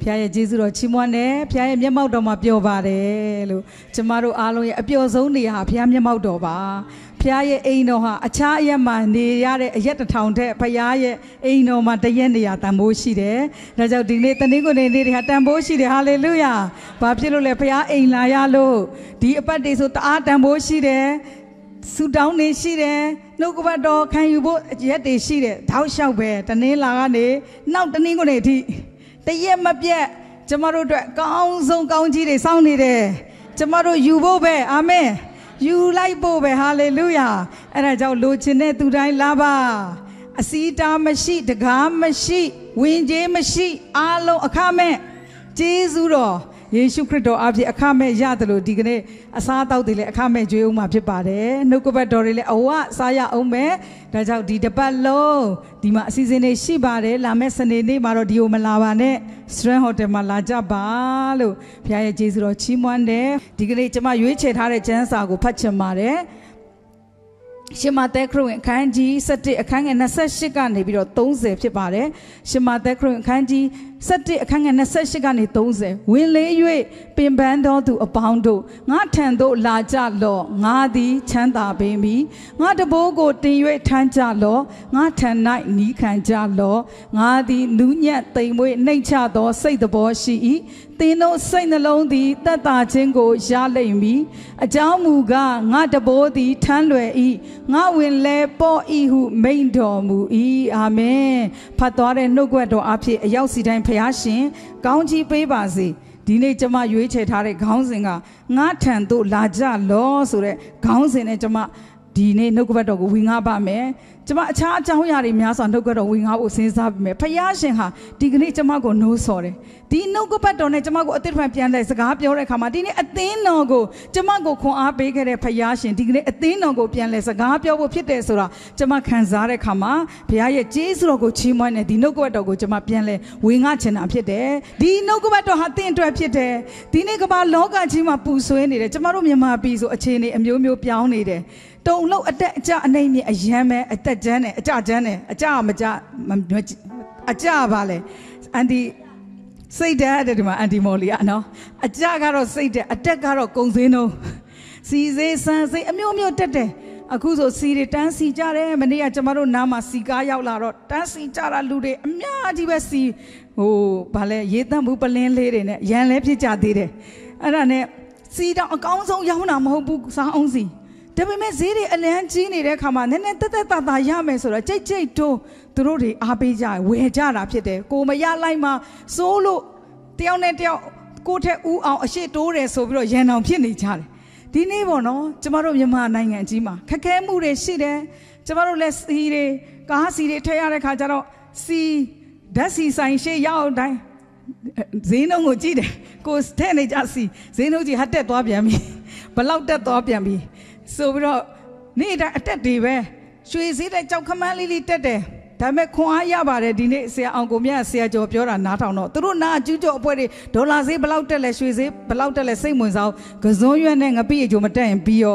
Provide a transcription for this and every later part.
ရဲ့ကျေးဇူးတော်ချီးမွမ်းတယ်ဖခင်ရဲ့မျက်မှောက်တော်မှာပျော်ပါတယ်လို့ကျမတို့အားလုံးရဲ့အပျော်ဆုံးနေဟာဖခင်မျက်မှောက်တော်ပါဖခင်ရဲ့အိမ်တော်ဟာအခြားအရက်မှာနေရတဲ့အရက်တစ်ထောင်ထက်ဖခင်ရဲ့အိမ်တော်မှာတရက်နေရတန်ဖိုးရှိတယ်ဒါကြောင့်ဒီနေ့တနင်္ဂနွေနေ့တွေဟာတန်ဖိုးရှိတယ်ဟာလေလုယာဘာဖြစ်လို့လဲဖခင်အိမ်လာရလို့ဒီအပတ်တွေဆိုတအားတန်ဖိုးရှိတယ်ဆူတောင်းနေရှိတယ်နှုတ်ကပတ်တော်ခံယူဖို့ရက်တွေရှိတယ်ထောက်လျှောက်ပဲတနင်္လာကနေနောက်တနင်္ဂနွေအထိတရက်မပြတ်ကျမတို့အတွက်ကောင်းဆုံးကောင်းကြီးတွေစောင့်နေတယ်ကျမတို့ယူဖို့ပဲအာမင်ယူလိုက်ဖို့ပဲဟာလေလုယာအဲ့ဒါကြောင့်လိုချင်တဲ့သူတိုင်းလာပါအစီးတားမရှိတကားမရှိဝင်ကြေးမရှိအားလုံးအခမဲ့ကျေးဇူးတော်ယေရှုခရစ်တော်အဖြစ်အခမဲ့ရတယ်လို့ဒီကနေ့အစားအသောက်တွေလည်းအခမဲ့ကြွေးဦးမှာဖြစ်ပါတယ်နှုတ်ကပတ်တော်တွေလည်းအဝစားရအောင်မယ်ဒါကြောင့်ဒီတစ်ပတ်လုံးဒီမှာအစီအစဉ်တွေရှိပါတယ်လာမယ့်စနေနေ့မှာတော့ဒီကိုမလာပါနဲ့စထရန်ဟိုတယ်မှာလာကြပါလို့ဘုရားရဲ့ကျေးဇူးတော်ချီးမွမ်းတယ်ဒီကနေ့ကျွန်မရွေးချယ်ထားတဲ့ကျမ်းစာကိုဖတ်ချင်ပါတယ်ရှင်မသက်ခရစ်ဝင်အခန်းကြီး7အခန်းငယ်28ကနေပြီးတော့30ဖြစ်ပါတယ်ရှင်မသက်ခရစ်ဝင်အခန်းကြီး7အခန်းငယ်28ကနေ30ဝင်လေး၍ပင်ပန်းသောသူအပေါင်းတို့ငါထံသို့လာကြလော့ငါသည်ချမ်းသာပေမည်ငါတဘိုးကိုတင်၍ထမ်းကြလော့ငါထံ၌နီးခံကြလော့ငါသည်နူးညံ့သိမ်မွေ့နှိမ့်ချသောစိတ်တော်ရှိ၏သင်တို့စိတ်နှလုံးသည်သက်သာခြင်းကိုရလိမ့်မည်အကြောင်းမူကားငါတဘိုးသည်ထမ်းလွယ်၏ငါဝင်လဲပေါ်၏ဟုမိန့်တော်မူ၏အာမင်ဖတ်သွားတဲ့နှုတ်ကပတ်တော်အဖြစ်အရောက်စီတိုင်းဖျားရှင်ကောင်းချီးပေးပါစေဒီနေ့ကျွန်မရွေးချယ်ထားတဲ့ခေါင်းစဉ်ကငါထံသို့လာကြလောဆိုတဲ့ခေါင်းစဉ်နဲ့ကျွန်မဒီနေ့နှုတ်ကပတ်တော်ကိုဝင်ငါပါမယ်ကျွန်မအခြားအကြောင်းအရာတွေများစွာနှုတ်ကပတ်တော်ဝင်ငါဖို့စဉ်းစားပြီးမယ်ဖျားရှင်ဟာဒီကနေ့ကျွန်မကိုနှိုးဆော်တယ်ဒီနှုတ်ကပတ်တော်နဲ့ကျွန်မကိုအသစ်ပြန်ပြန်လဲစကားပြောတဲ့အခါမှာဒီနေ့အသင်းတော်ကိုကျွန်မကိုခွန်အားပေးခဲ့တဲ့ဖျားရှင်ဒီကနေ့အသင်းတော်ကိုပြန်လဲစကားပြောဖို့ဖြစ်တယ်ဆိုတာကျွန်မခံစားတဲ့အခါမှာဘုရားရဲ့ကျေးဇူးတော်ကိုချီးမွမ်းနေဒီနှုတ်ကပတ်တော်ကိုကျွန်မပြန်လဲဝင်ငါချင်တာဖြစ်တယ်ဒီနှုတ်ကပတ်တော်ဟာသင်အတွက်ဖြစ်တယ်ဒီနေ့ကမ္ဘာလောကကြီးမှာပူဆွေးနေတယ်ကျွန်မတို့မြန်မာပြည်ဆိုအခြေအနေအမျိုးမျိုးပြောင်းနေတယ်တုံလို့အတက်အကျအနေနဲ့အယမ်းပဲအတက်ကျန်းတယ်အကျကျန်းတယ်အကျမကျအကျပါလေအန်ဒီစိတ်ဓာတ်တဲ့ဒီမှာအန်တီမော်လီကနော်အကျကတော့စိတ်ဓာတ်အတက်ကတော့ကုံစင်းတော့စီစေးဆန်းစိတ်အမျိုးမျိုးတက်တယ်အခုဆိုစီတွေတန်းစီကြတယ်မနေ့ကကျမတို့နားမှာစီကားရောက်လာတော့တန်းစီကြတာလူတွေအများကြီးပဲစီဟိုဗာလဲရေတန့်ဘူးပလင်းလေးတွေနဲ့ရန်လဲဖြစ်ကြသေးတယ်အဲ့ဒါနဲ့စီတောင်အကောင်းဆုံးရောင်းတာမဟုတ်ဘူးစားအောင်စီဒါပေမဲ့ဈေးတွေအလန်းကြီးနေတဲ့အခါမှာနည်းနည်းတက်တက်တာရမယ်ဆိုတော့ကြိတ်ကြိတ်တိုးသူတို့တွေအားပေးကြဝယ်ကြတာဖြစ်တယ်ကိုမရလိုက်မှစိုးလို့တယောက်နဲ့တယောက်ကိုထက်ဦးအောင်အရှိတိုးတယ်ဆိုပြီးတော့ရန်အောင်ဖြစ်နေကြတယ်ဒီနေ့ပေါ့နော်ကျမတို့မြန်မာနိုင်ငံကြီးမှာခက်ခဲမှုတွေရှိတယ်ကျမတို့လည်းစီတွေကားစီတွေထည့်ရတဲ့ခါကျတော့စီဓာတ်စီဆိုင်ရှေ့ရောက်တိုင်းဈေးနှုန်းကိုကြည့်တယ်ကိုထည့်နေကြစီဈေးနှုန်းကြီးဟတ်တက်သွားပြန်ပြီဘလောက်တက်သွားပြန်ပြီဆိုပြီးတော့နေ့တိုင်းအတက်တွေပဲရွှေစည်းတဲ့ကြောက်ခမန်းလေးတက်တယ်ဒါပေမဲ့ခွန်အားရပါတယ်ဒီနေ့ဆရာအောင်ကိုမြတ်ဆရာကျော်ပြောတာနားထောင်တော့သူတို့နာအကျူးကျော်အပွဲတွေဒေါ်လာဈေးဘလောက်တက်လဲရွှေဈေးဘလောက်တက်လဲစိတ်ဝင်စားကစုံရွက်နဲ့ငပိအကျိုးမတက်ရင်ပြီးရော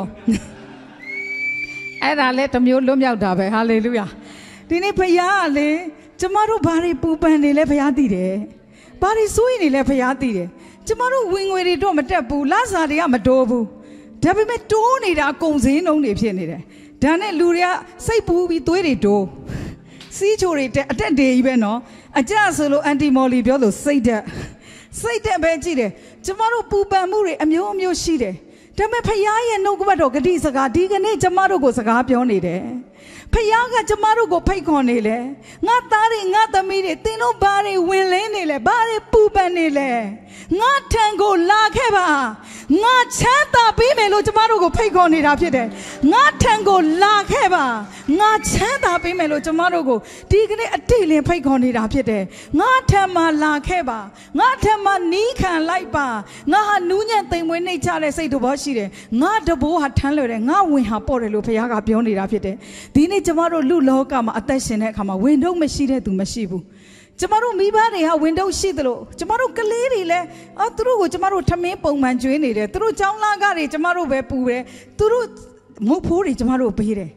အဲ့ဒါလဲတစ်မျိုးလွတ်မြောက်တာပဲဟာလေလုယာဒီနေ့ဖခင်ကလေကျမတို့ဘာတွေပူပန်နေလဲဖခင်သိတယ်ဘာတွေစိုးရိမ်နေလဲဖခင်သိတယ်ကျမတို့ဝင်ငွေတွေတော့မတက်ဘူးလစာတွေကမတိုးဘူးဒါပေမဲ့တိုးနေတာကုံစင်းလုံးတွေဖြစ်နေတယ်ဒါနဲ့လူတွေကစိတ်ပူပြီးသွေးတွေတိုးစီးချိုတွေတက်အတက်တွေကြီးပဲနော်အကြဆိုလို့အန်တီမော်လီပြောလို့စိတ်တက်ပဲကြည့်တယ်ကျမတို့ပူပန်မှုတွေအမျိုးမျိုးရှိတယ်ဒါပေမဲ့ဖခင်ရဲ့နှုတ်ကပတ်တော်ဂတိစကားဒီကနေ့ကျမတို့ကိုစကားပြောနေတယ်ဖခင်ကကျမတို့ကိုဖိတ်ခေါ်နေလေငါသားတွေငါသမီးတွေသင်တို့ဘာတွေဝင်လင်းနေလဲဘာတွေပူပန်နေလဲငါထံကိုလာခဲ့ပါငါချမ်းသာပေးမယ်လို့ကျမတို့ကိုဖိတ်ခေါ်နေတာဖြစ်တယ်ငါထံကိုလာခဲ့ပါငါချမ်းသာပေးမယ်လို့ကျမတို့ကိုဒီကနေ့အတိအလင်းဖိတ်ခေါ်နေတာဖြစ်တယ်ငါထံမှာလာခဲ့ပါငါထံမှာနီးခံလိုက်ပါငါဟာနူးညံ့သိမ်မွေးနှိမ့်ချတဲ့စိတ်တော်ရှိတယ်ငါတဘိုးဟာထမ်းလွယ်တယ်ငါဝင်ဟာပေါ့တယ်လို့ဘုရားကပြောနေတာဖြစ်တယ်ဒီနေ့ကျမတို့လူလောကမှာအသက်ရှင်တဲ့အခါမှာဝင်တော့မရှိတဲ့သူမရှိဘူးကျမတို့မိဘတွေဟာဝင်တော့ရှိသလိုကျမတို့ကလေးတွေလည်းသူတို့ကိုကျမတို့ထမင်းပုံမှန်ကျွေးနေတယ်သူတို့ចောင်းလာကတွေကျမတို့ပဲပူတယ်သူတို့မုတ်ဖိုးတွေကျမတို့ပေးတယ်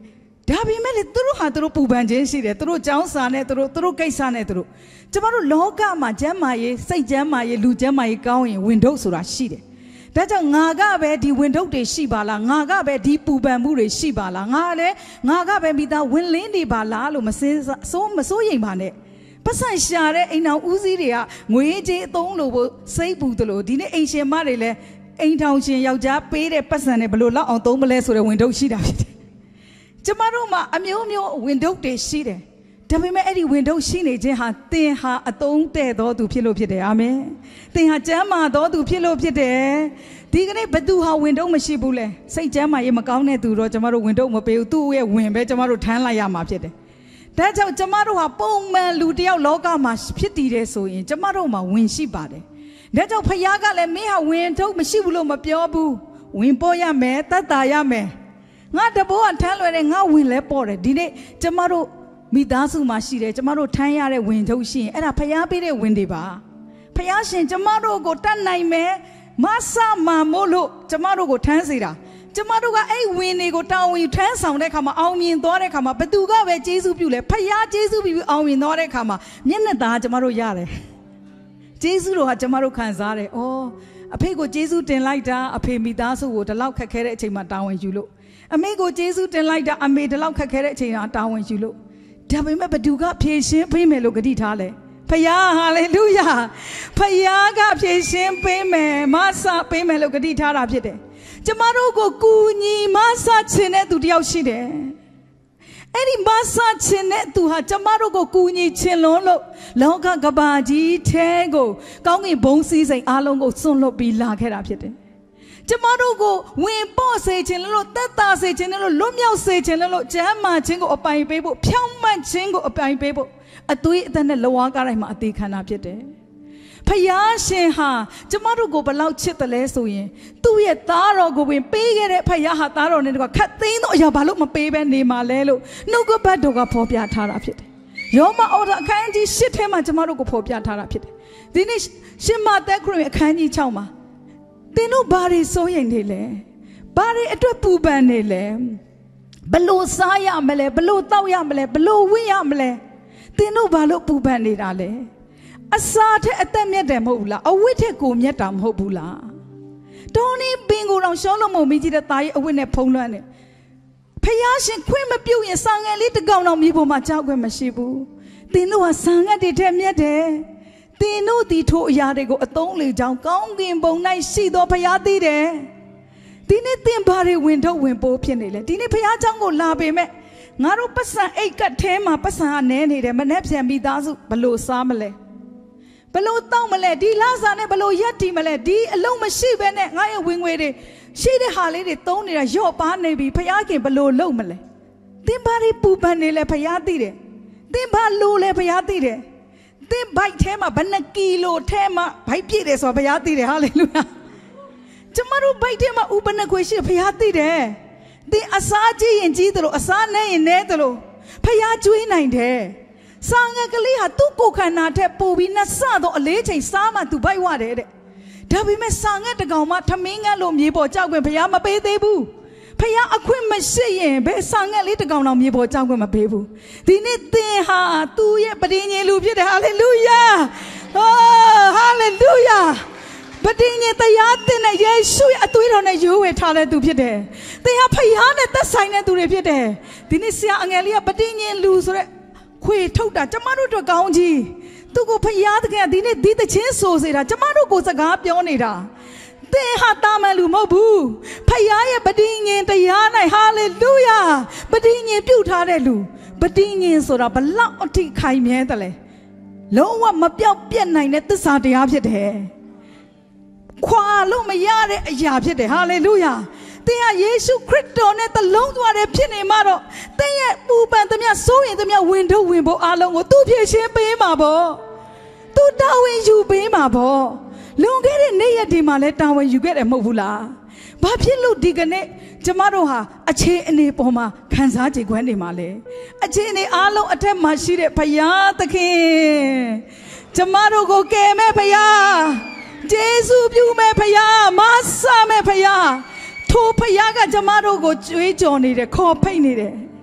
ဒါပေမဲ့လေသူတို့ဟာသူတို့ပူပန်ခြင်းရှိတယ်သူတို့ကြောင်းစာနဲ့သူတို့ကိစ္စနဲ့သူတို့ကျမတို့လောကမှာကျမ်းမာရေးစိတ်ကျမ်းမာရေးလူကျမ်းမာရေးကောင်းရင်ဝင်ထုတ်ဆိုတာရှိတယ်ဒါကြောင့်ငါကပဲဒီဝင်ထုတ်တွေရှိပါလားငါကပဲဒီပူပန်မှုတွေရှိပါလားငါကပဲမိသားဝင်လင်းနေပါလားလို့မစိုးရိမ်ပါနဲ့ပတ်စံရှာတဲ့အိမ်တော်ဦးစီးတွေကငွေကြေးအသုံးလို့စိတ်ပူတယ်လို့ဒီနေ့အိမ်ရှင်မတွေလည်းအိမ်ထောင်ရှင်ယောက်ျားပေးတဲ့ပတ်စံနဲ့ဘယ်လိုလောက်အောင်သုံးမလဲဆိုတဲ့ဝင်ထုတ်ရှိတာဖြစ်တယ်ကျမတို့မှာအမျိုးမျိုးဝင်ထုတ်တွေရှိတယ်ဒါပေမဲ့အဲ့ဒီဝင်ထုတ်ရှိနေခြင်းဟာသင်ဟာအသုံးတဲ့တော်သူဖြစ်လို့ဖြစ်တယ်အာမင်သင်ဟာကျမ်းမာတော်သူဖြစ်လို့ဖြစ်တယ်ဒီကနေ့ဘသူဟာဝင်ထုတ်မရှိဘူးလဲစိတ်ကျမ်းမာရေးမကောင်းတဲ့သူတော့ကျမတို့ဝင်ထုတ်မပေးဘူးသူ့ရဲ့ဝင်ပဲကျမတို့ထမ်းလိုက်ရမှာဖြစ်တယ်ဒါကြောင့်ကျမတို့ဟာပုံမှန်လူတယောက်လောကမှာဖြစ်တည်တယ်ဆိုရင်ကျမတို့မှာဝင်ရှိပါတယ်ဒါကြောင့်ဖခင်ကလည်းမင်းဟာဝင်ထုတ်မရှိဘူးလို့မပြောဘူးဝင်ပေါ်ရမယ်တတ်တာရမယ်ငါတဘောကထမ်းလွယ်တယ်ငါဝင်လဲပေါ်တယ်ဒီနေ့ကျမတို့မိသားစုမှာရှိတယ်ကျမတို့ထမ်းရတဲ့ဝင်ထုတ်ရှိရင်အဲ့ဒါဖခင်ပေးတဲ့ဝင်တွေပါဖခင်ရှင်ကျမတို့ကိုတတ်နိုင်မယ်မဆာမမို့လို့ကျမတို့ကိုထမ်းစေတာကျမတို့ကအဲ့ဝင်တွေကိုတာဝန်ယူထမ်းဆောင်တဲ့အခါမှာအောင်မြင်သွားတဲ့အခါမှာဘသူကပဲကျေးဇူးပြုလဲဖခင်ကျေးဇူးပြုအောင်မြင်သွားတဲ့အခါမှာမျက်နှာသားကျမတို့ရတယ်ကျေးဇူးတော်ဟာကျမတို့ခံစားတယ်။အော်အဖေကိုကျေးဇူးတင်လိုက်တာအဖေမိသားစုကိုဒီလောက်ခက်ခဲတဲ့အချိန်မှာတာဝန်ယူလို့အမေကိုကျေးဇူးတင်လိုက်တာအမေဒီလောက်ခက်ခဲတဲ့အချိန်မှာတာဝန်ယူလို့ဒါပေမဲ့ဘသူကဖြည့်ရှင်းပေးမယ်လို့ဂတိထားလဲဖခင်ဟာလေလုယာဖခင်ကဖြည့်ရှင်းပေးမယ်မဆာပေးမယ်လို့ဂတိထားတာဖြစ်တယ်ကျမတို့ကိုကူညီမဆာခြင်းတဲ့သူတယောက်ရှိတယ်အဲ့ဒီမဆာခြင်းတဲ့သူဟာကျမတို့ကိုကူညီခြင်းလုံးလို့လောကကဘာကြီးထဲကိုကောင်းကင်ဘုံစည်းစိမ်အားလုံးကိုစွန့်လွတ်ပြီးလာခဲ့တာဖြစ်တယ်ကျမတို့ကိုဝင်ပေါ့စေခြင်းလို့တက်တာစေခြင်းလို့လွတ်မြောက်စေခြင်းလို့ကျမ်းမာခြင်းကိုအပိုင်ပေးဖို့ဖြောင့်မတ်ခြင်းကိုအပိုင်ပေးဖို့အသွေးအသက်နဲ့လောကတိုင်းမှာအသေးခံတာဖြစ်တယ်ဖယားရှင်ဟာကျမတို့ကိုဘလောက်ချစ်တယ်လဲဆိုရင်သူ့ရဲ့သားတော်ကိုဝင်ပေးခဲ့တဲ့ဖယားဟာသားတော်နဲ့တကွာခတ်သိမ်းသောအရာဘာလို့မပေးဘဲနေမှာလဲလို့နှုတ်ကပတ်တော်ကဖော်ပြထားတာဖြစ်တယ်ယောမဩဒအခန်းကြီး၈ထဲမှာကျမတို့ကိုဖော်ပြထားတာဖြစ်တယ်ဒီနေ့ရှင်မသက်ခရစ်အခန်းကြီး6မှာသင်တို့ဘာတွေစိုးရိမ်နေလဲဘာတွေအတွက်ပူပန်နေလဲဘလို့စားရမလဲဘလို့တောက်ရမလဲဘလို့ဝင့်ရမလဲသင်တို့ဘာလို့ပူပန်နေတာလဲအစာထက်အသက်မြတ်တယ်မဟုတ်ဘူးလားအဝတ်ထက်ကိုမြတ်တာမဟုတ်ဘူးလားဒေါနီပင်ကိုတော့ရှောလုံးမမိကြီးတဲ့သားရဲ့အဝတ်နဲ့ဖုံးလွှမ်းတယ်ဖယားရှင်ခွင့်မပြုတ်ရင်ဆာငယ်လေးတစ်ကောင်တော့မြေပေါ်မှာကြောက်ခွင့်မရှိဘူးသင်တို့ဟာဆာငက်တွေထက်မြတ်တယ်သင်တို့ဒီထိုအရာတွေကိုအသုံးလေကြောင်းကောင်းကင်ဘုံ၌ရှိသောဖယားသိတယ်ဒီနေ့သင်ဘာတွေဝင်ထုတ်ဝင်ပိုးဖြစ်နေလဲဒီနေ့ဖယားเจ้าကိုလာပေမဲ့ငါတို့ပတ်စံအိတ်ကတ်ထဲမှာပတ်စံကနဲနေတယ်မနဲ့ပြန်မိသားစုဘလို့စားမလဲဘလို့တောက်မလဲဒီလစာနဲ့ဘလို့ရက်တီမလဲဒီအလုံးမရှိဘဲနဲ့ငါရဲ့ဝင်ငွေတွေရှိတဲ့ဟာလေးတွေသုံးနေတာရော့ပါနေပြီဖယားခင်ဘလို့လုံးမလဲသင်ဘာတွေပူပန်နေလဲဖယားသိတယ်သင်ဘာလိုလဲဖယားသိတယ်သင်ဘိုက်ထဲမှာဘယ်နှကီလိုထဲမှာဘိုက်ပြည့်တယ်ဆိုတော့ဘုရားသိတယ်ဟာလေလုယာကျမတို့ဘိုက်ထဲမှာဥပနခွေရှိဘုရားသိတယ်သင်အစားကြီးရင်ကြီးတယ်လို့အစားနဲ့ရင်နဲ့တယ်လို့ဘုရားကျွေးနိုင်တယ်စာငယ်ကလေးဟာသူ့ကိုယ်ခန္ဓာထက်ပိုပြီးနှစ်ဆတော့အလေးချိန်စားမှသူဘိုက်ဝတယ်တဲ့ဒါပေမဲ့စာငယ်တကောင်မှထမင်းငတ်လို့မြေပေါ်ကြောက်ခွင့်ဘုရားမပေးသေးဘူးဖယားအခွင့်မရှိရင်ဘယ်ဆောင်ငက်လေးတကောင်တော့မြေပေါ်ကြောက်ခွင့်မပေးဘူးဒီနေ့သင်ဟာသူ့ရဲ့ပဋိညာဉ်လူဖြစ်တယ်ဟာလေလုယာဟောဟာလေလုယာပဋိညာဉ်တရားသင်တဲ့ယေရှုရဲ့အသွေးတော်နဲ့ရွေးဝယ်ထားတဲ့သူဖြစ်တယ်သင်ဟာဖယားနဲ့သက်ဆိုင်တဲ့သူတွေဖြစ်တယ်ဒီနေ့ဆရာအငယ်လေးကပဋိညာဉ်လူဆိုတဲ့ခွေထုတ်တာကျမတို့တို့ကောင်းကြီးသူကိုဖယားတကယ်ဒီနေ့ဒီတချင်းဆိုစေတာကျမတို့ကိုစကားပြောနေတာသင်ဟာတာမန်လူမဟုတ်ဘူးဖယားရဲ့ပဋိညာဉ်တရား၌ဟာလေလုယာပဋိညာဉ်ပြုထားတဲ့လူပဋိညာဉ်ဆိုတာဘလောက်အထိခိုင်မြဲတယ်လဲလုံးဝမပြောက်ပြက်နိုင်တဲ့သစ္စာတရားဖြစ်တယ်ခွာလို့မရတဲ့အရာဖြစ်တယ်ဟာလေလုယာသင်ဟာယေရှုခရစ်တော်နဲ့တလုံးသွားတယ်ဖြစ်နေမှာတော့သင်ရဲ့ပူပန်သမျှစိုးရင်သမျှဝင်ထုတ်ဝင်ဖို့အားလုံးကိုသူဖြည့်ရှင်းပေးမှာပေါ့သူတာဝန်ယူပေးမှာပေါ့လွန်ခဲ့တဲ့နေ့ရက်ဒီမှာလဲတာဝန်ယူခဲ့တယ်မဟုတ်ဘူးလားဘာဖြစ်လို့ဒီကနေ့ကျမတို့ဟာအခြေအနေပေါ်မှာခံစားကြခွင့်နေမှာလဲအခြေအနေအားလုံးအထက်မှာရှိတဲ့ဘုရားသခင်ကျမတို့ကိုကယ်မဲ့ဘုရားယေရှုပြုမဲ့ဘုရားမဆာမဲ့ဘုရားထိုဘုရားကကျမတို့ကိုကြွေးကြော်နေတယ်ခေါ်ဖိတ်နေတယ်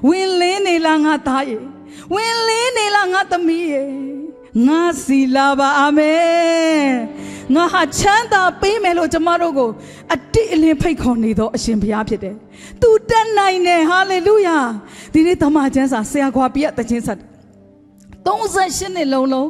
ဝင်လင်းနေလားငါသားရဲ့ဝင်လင်းနေလားငါသမီးရဲ့ငါစီလာပါအာမင်ငါဟာချမ်းသာပေးမယ်လို့ကျမတို့ကိုအတိအလင်းဖိတ်ခေါ်နေသောအရှင်ဘုရားဖြစ်တယ်။သူတက်နိုင်တယ်ဟာလေလုယာဒီနေ့သမ္မာကျမ်းစာဆရာခွာပြည့်တခြင်းဆက်38နှစ်လုံး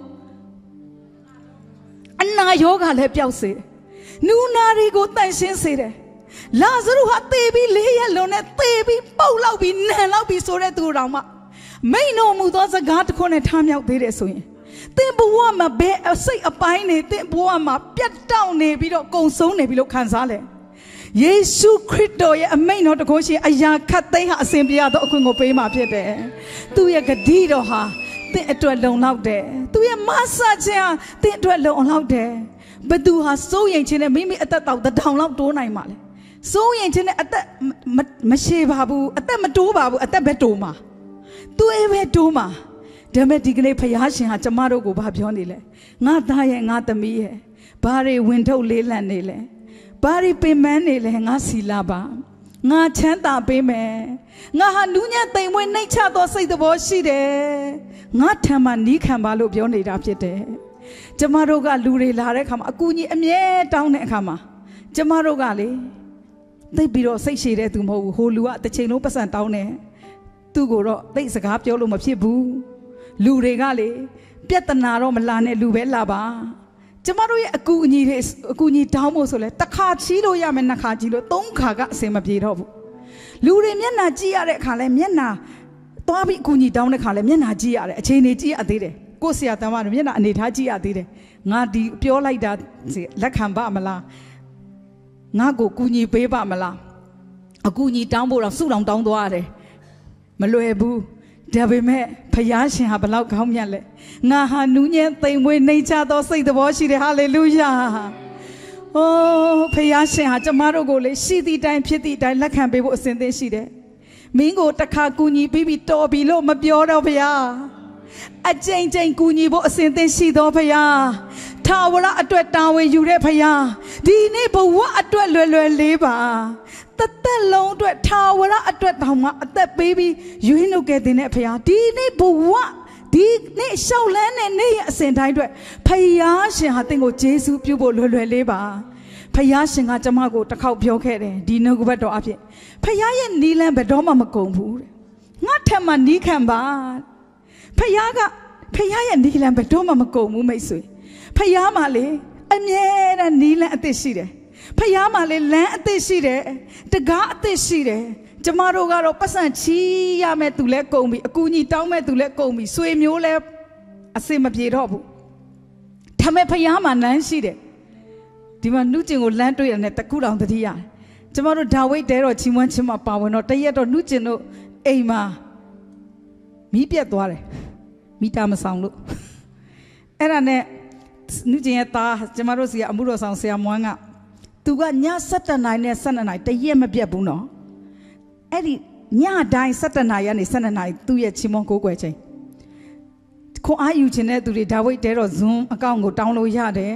အနာရောဂါလည်းပျောက်စေတယ်။နူနာတွေကိုတန့်ရှင်းစေတယ်။လာဇရုဟာသေပြီး4 ရက်လုံးနဲ့သေပြီးပုတ်လောက်ပြီးနံလောက်ပြီးဆိုတဲ့သူတော်မှမိန်တော်မူသောစကားတစ်ခုနဲ့ထားမြောက်သေးတယ်ဆိုရင်သင်ဘဝမှာဘယ်အစိတ်အပိုင်းနေသင်ဘဝမှာပြတ်တောက်နေပြီးတော့ကုံဆုံးနေပြီးလို့ခံစားလဲယေရှုခရစ်တော်ရဲ့အမိန့်တော်တကုရှင်အရာခတ်သိမ်းဟာအစဉ်ပြရသောအခွင့်ကိုပေးမှာဖြစ်တယ်သူရဲ့ဂတိတော်ဟာသင်အတွက်လုံလောက်တယ်သူရဲ့မဆာခြင်းဟာသင်အတွက်လုံလောက်တယ်ဘသူဟာစိုးရိမ်ခြင်းနဲ့မိမိအသက်တောင်1000လောက်တိုးနိုင်မှာလဲစိုးရိမ်ခြင်းနဲ့အသက်မရှိပါဘူးအသက်မတိုးပါဘူးအသက်ပဲတိုးမှာသူ့ပဲတိုးမှာဒါမဲ့ဒီကနေ့ဖယားရှင်ဟာကျမတို့ကိုဘာပြောနေလဲငါသားရဲ့ငါသမီးရဲ့ဘာတွေဝင်ထုတ်လေးလံနေလဲဘာတွေပင်ပန်းနေလဲငါစီလာပါငါချမ်းသာပေးမယ်ငါဟာနူးညံ့သိမ်မွေ့နှိတ်ချသောစိတ်တော်ရှိတယ်ငါထံမှာနီးခံပါလို့ပြောနေတာဖြစ်တယ်ကျမတို့ကလူတွေလာတဲ့အခါမှာအကူကြီးအမြဲတောင်းတဲ့အခါမှာကျမတို့ကလေသိပြီးတော့စိတ်ရှည်တဲ့သူမဟုတ်ဘူးဟိုလူကတစ်ချိန်လုံးပတ်စံတောင်းတယ်သူ့ကိုတော့သိစကားပြောလို့မဖြစ်ဘူးလူတွေကလေပြဿနာတော့မလာနဲ့လူပဲလာပါကျမတို့ရဲ့အကူအညီတွေအကူအညီတောင်းဖို့ဆိုလဲတစ်ခါချီးလို့ရမယ်နှစ်ခါချီးလို့3ခါကအစင်မပြေတော့ဘူးလူတွေမျက်နှာကြည့်ရတဲ့အခါလဲမျက်နှာသွားပြီးအကူအညီတောင်းတဲ့အခါလဲမျက်နှာကြည့်ရတယ်အချိန်တွေကြည့်ရသေးတယ်ကိုယ်ဆရာတမတို့မျက်နှာအနေထားကြည့်ရသေးတယ်ငါဒီပြောလိုက်တာလက်ခံပါမလားငါကိုကူညီပေးပါမလားအကူအညီတောင်းဖို့တော့စုတောင်တောင်းသွားရတယ်မလွယ်ဘူးဒါပေမဲ့ဖယားရှင်ဟာဘလောက်ကောင်းမြတ်လဲငါဟာနူးညံ့သိမ်မွေ့နှိမ်ချသောစိတ်တော်ရှိတယ်ဟာလေလုယာအိုးဖယားရှင်ဟာကျမတို့ကိုလေရှိသည့်တိုင်းဖြစ်သည့်တိုင်းလက်ခံပေးဖို့အစဉ်သင့်ရှိတယ်မင်းကိုတစ်ခါကူညီပြီးတော်ပြီလို့မပြောတော့ဖယားအကျဉ်းချင်းကူညီဖို့အစဉ်သင့်ရှိသောဖယားထာဝရအတွက်တာဝန်ယူတဲ့ဖယားဒီနေ့ဘဝအတွက်လွယ်လွယ်လေးပါတသက်လုံးအတွက်ထာဝရအတွက်တောင်မှအသက်ပေးပြီးရွေးနှုတ်ခဲ့တဲ့ဖယားဒီနေ့ဘဝဒီနေ့ရှောက်လန်းတဲ့နေ့ရဲ့အစဉ်တိုင်းအတွက်ဖယားရှင်ဟာတင့်ကိုယေရှုပြုဖို့လွယ်လွယ်လေးပါဖယားရှင်ကကျမကိုတစ်ခေါက်ပြောခဲ့တယ်ဒီနှုတ်ကပတ်တော်အဖြစ်ဖယားရဲ့နီလန်းဘယ်တော့မှမကုန်ဘူးတဲ့ငါထက်မှနီးခံပါဖယားရဲ့နီလန်းဘယ်တော့မှမကုန်ဘူးမိတ်ဆွေဖယားမှာလေအမြဲတမ်းနီလန်းအသစ်ရှိတယ်ဖယားမှာလေလမ်းအသစ်ရှိတယ်တကားအသစ်ရှိတယ်ကျမတို့ကတော့ပတ်စံချီးရမယ်သူလဲကုန်ပြီအကူကြီးတောင်းမဲ့သူလဲကုန်ပြီဆွေမျိုးလဲအစင်မပြေတော့ဘူးဒါမဲ့ဖယားမှာလမ်းရှိတယ်ဒီမှာနှုကျင်ကိုလမ်းတွေ့ရတယ်တကူတောင်တတိယကျမတို့ဒါဝိဒ်တဲတော်ချီးမွမ်းခြင်းမှာပါဝင်တော့တရက်တော့နှုကျင်တို့အိမ်မှာမီးပြတ်သွားတယ်မီးတာမဆောင်လို့အဲ့ဒါနဲ့နှုကျင်ရဲ့သားကျမတို့စီကအမှုတော်ဆောင်ဆရာမွန်းကသူကည7 နာရီနဲ့12နာရီတရက်မပြတ်ဘူးနော်အဲ့ဒီညတိုင်း7 နာရီကနေ12နာရီသူ့ရဲ့ချီးမွမ်းကိုးကွယ်ချိန်ခွန်အားယူခြင်းတဲ့သူတွေဒါဝိဒ်တဲတော် Zoom အကောင့်ကိုတောင်းလို့ရတယ်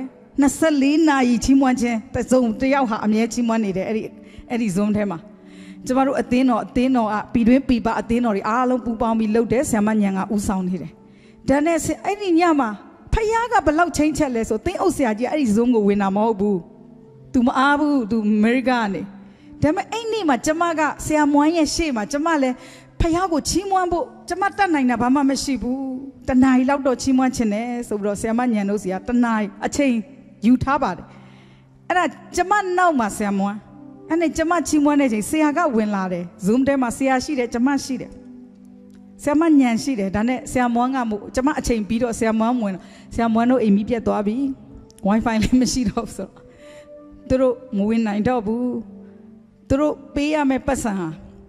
24နာရီချီးမွမ်းခြင်းတယောက်ဟာအမြဲချီးမွမ်းနေတယ်အဲ့ဒီ Zoom ထဲမှာကျမတို့အသင်းတော်ကပြည်တွင်းပြည်ပအသင်းတော်တွေအားလုံးပူးပေါင်းပြီးလုပ်တယ်ဆရာမညံကဦးဆောင်နေတယ်ဒါနဲ့အဲ့ဒီညမှာဖယားကဘလောက်ချင်းချက်လဲဆိုသင်းအုပ်ဆရာကြီးအဲ့ဒီ Zoom ကိုဝင်တာမဟုတ်ဘူးသူမအားဘူးသူအမေရိကန်ကနေဒါပေမဲ့အဲ့နေ့မှာကျမကဆရာမွန်းရဲ့ရှေ့မှာကျမလည်းဖယားကိုချီးမွမ်းဖို့ကျမတတ်နိုင်တာဘာမှမရှိဘူးတနားရီလောက်တော့ချီးမွမ်းခြင်းနဲ့ဆိုပြီးတော့ဆရာမညံတို့စီကတနားရီအချိန်ယူထားပါတယ်အဲ့ဒါကျမနောက်မှာဆရာမွန်းအဲ့နဲ့ကျမချီးမွမ်းတဲ့ချိန်ဆရာကဝင်လာတယ် Zoom ထဲမှာဆရာရှိတယ်ကျမရှိတယ်ဆရာမညံရှိတယ်ဒါနဲ့ဆရာမွန်းကမို့ကျမအချိန်ပြီးတော့ဆရာမွန်းဝင်ဆရာမွန်းတို့အိမ်မီးပြတ်သွားပြီ Wi-Fi လည်းမရှိတော့ဘူးဆိုတော့သူတို့မဝင်နိုင်တော့ဘူးသူတို့ပေးရမယ့်ပတ်စံဟာ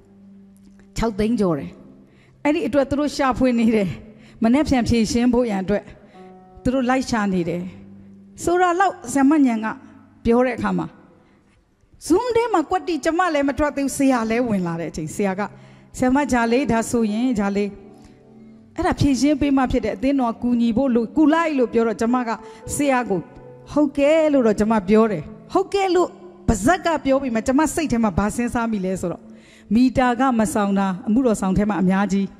6 သိန်းကျော်တယ်အဲ့ဒီအတွက်သူတို့ရှာဖွေနေတယ်မနေ့ပြန်ဖြည့်ရှင်းဖို့ရန်အတွက်သူတို့လိုက်ရှာနေတယ်ဆိုတာလောက်ဆရာမညံကပြောတဲ့အခါမှာ Zoom ထဲမှာကွက်တီကျမလည်းမထွက်သေးဘူးဆရာလည်းဝင်လာတဲ့အချိန်ဆရာကဆရာမဂျာလေးဒါဆိုရင်ဂျာလေးအဲ့ဒါဖြည့်ရှင်းပေးမှဖြစ်တဲ့အသင်းတော်ကူညီဖို့လို့ကူလိုက်လို့ပြောတော့ကျမကဆရာကိုဟုတ်ကဲ့လို့တော့ကျမပြောတယ်ဟုတ်ကဲ့လို့ပါဇက်ကပြောပြီးမှကျမစိတ်ထဲမှာဘာစဉ်းစားမိလဲဆိုတော့မိတာကမဆောင်တာအမှုတော်ဆောင်ထဲမှာအများကြီး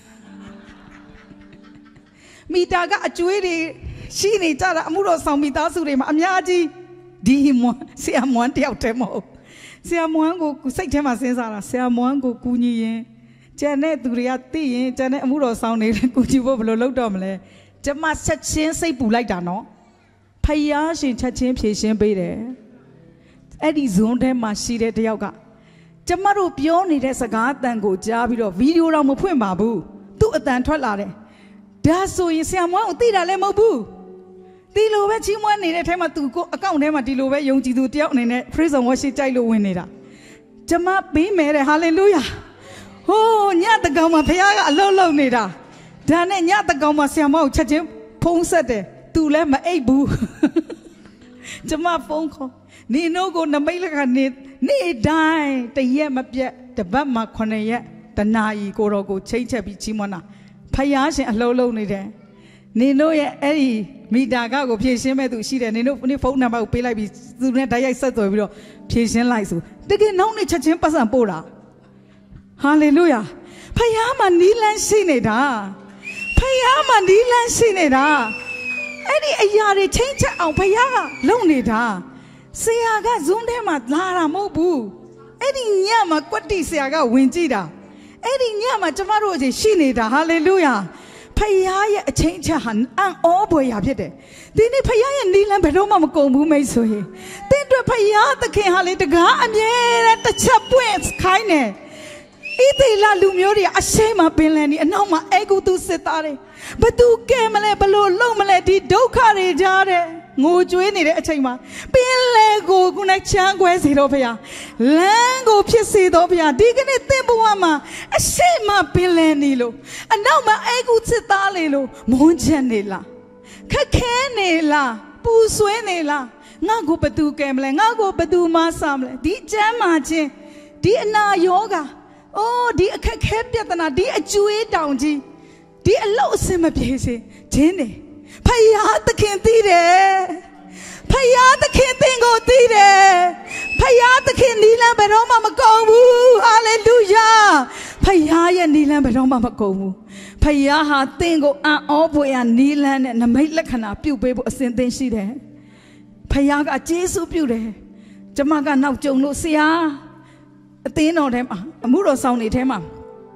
မိတာကအကျွေးတွေရှိနေကြတာအမှုတော်ဆောင်မိသားစုတွေမှာအများကြီးဒီမွန်းဆရာမွန်းတယောက်တည်းမဟုတ်ဆရာမွန်းကိုစိတ်ထဲမှာစဉ်းစားတာဆရာမွန်းကိုကူညီရင်ကျန်တဲ့သူတွေကသိရင်ကျန်တဲ့အမှုတော်ဆောင်နေတဲ့ကူညီဖို့ဘယ်လိုလုပ်တော့မလဲကျမချက်ချင်းစိတ်ပူလိုက်တာနော်ဖယားရှင်ချက်ချင်းဖြေရှင်းပေးတယ်အဲ့ဒီဇွန်ထဲမှာရှိတဲ့တယောက်ကကျမတို့ပြောနေတဲ့စကားအတန်ကိုကြားပြီးတော့ဗီဒီယိုတော့မဖွင့်ပါဘူးသူ့အတန်ထွက်လာတယ်ဒါဆိုရင်ဆရာမွန်းကိုသိတာလည်းမဟုတ်ဘူးဒီလိုပဲချီးမွမ်းနေတဲ့အထဲမှာသူကိုအကောင့်ထဲမှာဒီလိုပဲယုံကြည်သူတယောက်အနေနဲ့ praise and worship ကြိုက်လို့ဝင်နေတာကျမပေးမယ်တဲ့ hallelujah ဟိုးညတကောင်မှာဖခင်ကအလုံးလုံးနေတာဒါနဲ့ညတကောင်မှာဆရာမကိုချက်ချင်းဖုံးဆက်တယ်သူလည်းမအိပ်ဘူးကျမဖုန်းခေါ်နေနိုးကိုနမိတ်လက်ကနေတိုင်းတရက်မပြတ်တပတ်မှာ9ရက်တနာရီကိုတော်ကိုချိန်ချက်ပြီးချီးမွမ်းတာဖခင်ရှင်အလုံးလုံးနေတယ်နေနိုးရဲ့အဲ့ဒီမိတာကကိုဖြည့်ရှင်းမဲ့သူရှိတယ်နေနိုးဖုန်းနံပါတ်ကိုပေးလိုက်ပြီးသူနဲ့တိုက်ရိုက်ဆက်သွယ်ပြီးတော့ဖြည့်ရှင်းလိုက်ဆိုတကယ်နောက်နေ့ချက်ချင်းပတ်စံပို့တာဟာလေလုယာဖခင်မှာနီးလန်းရှိနေတာဖခင်မှာနီးလန်းရှိနေတာအဲ့ဒီအရာတွေချင်းချက်အောင်ဖခင်ကလုံနေတာဆရာကဇွန်းထဲမှာလာတာမဟုတ်ဘူးအဲ့ဒီညမှာကွတ်တိဆရာကဝင်ကြည့်တာအဲ့ဒီညမှာကျမတို့အချင်းရှိနေတာဟာလေလုယာဖခင်ရဲ့အချင်းချက်ဟာအံ့ဩဖွယ်ရာဖြစ်တယ်ဒီနေ့ဖခင်ရဲ့နီးလန်းဘယ်တော့မှမကုန်ဘူးမိတ်ဆွေသင်တို့ဖခင်သခင်ဟာလေတကားအမြဲတမ်းတစ်ချက်ပွင့်ခိုင်းတယ်ဣသေလလူမျိုးတွေအရှိမပင်လန်ဒီအနောက်မှာအေဂုတုစစ်သားတွေဘသူကဲမလဲဘလို့လုံးမလဲဒီဒုက္ခတွေကြားတဲ့ငိုကြွေးနေတဲ့အချိန်မှာပင်လေကိုခုနချမ်းခွဲစေတော့ဖေဟာလမ်းကိုဖြစ်စေတော့ဖေဟာဒီကနေ့သင်ဘဝမှာအရှိမပင်လန်နေလို့အနောက်မှာအေဂုစစ်သားလေလို့မွန်းချက်နေလားခက်ခဲနေလားပူဆွေးနေလားငါ့ကိုဘသူကဲမလဲငါ့ကိုဘသူမဆာမလဲဒီကျမ်းမာခြင်းဒီအနာယောဂါအိုးဒီအခက်ခဲပြဿနာဒီအကျွေးတောင်ကြီးဒီအလောက်အစင်မပြေစေခြင်းနေဖယားသခင်သိတယ်ဖယားသခင်သင်ကိုသိတယ်ဖယားသခင်နီလန်းဘယ်တော့မှမကုန်ဘူးဟာလေလုယာဖယားရဲ့နီလန်းဘယ်တော့မှမကုန်ဘူးဖယားဟာသင်ကိုအံ့ဩဖွယ်ရာနီလန်းနဲ့နမိတ်လက္ခဏာပြုတ်ပေးဖို့အစဉ်သင်ရှိတယ်ဖယားကကျေးဇူးပြုတယ်ကျမကနောက်ကြုံလို့ဆရာအသင်းတော်ထဲမှာအမှုတော်ဆောင်နေထဲမှာ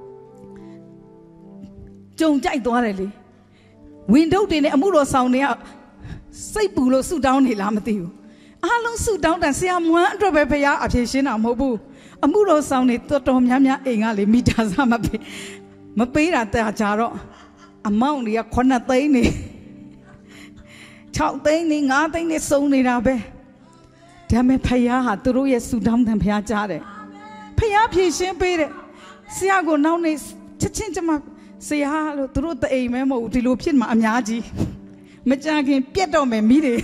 ကြုံကြိုက်သွားတယ်လေဝင်တုတ်တွေနဲ့အမှုတော်ဆောင်တွေကစိတ်ပူလို့ဆူတောင်းနေလားမသိဘူးအားလုံးဆူတောင်းတယ်ဆရာမွန်းအတွက်ပဲဖရားအဖြေရှင်းတာမဟုတ်ဘူးအမှုတော်ဆောင်တွေတော်တော်များများအိမ်ကလေမိသားစုမပေးတာတာကြတော့အမောင့်တွေက9သိန်းနေ6သိန်းနေ5သိန်းနေစုံနေတာပဲဒါမဲ့ဖရားဟာသူတို့ရဲ့ဆူတောင်းတယ်ဖရားကြားတယ်ဖယားဖြည့်ရှင်းပေးတယ်ဆရာကိုနောက်နေချက်ချင်းကျမဆရာလို့သူတို့တအိမ်မဲမဟုတ်ဘူးဒီလိုဖြစ်မှာအများကြီးမကြခင်ပြတ်တော့မယ်မိတယ်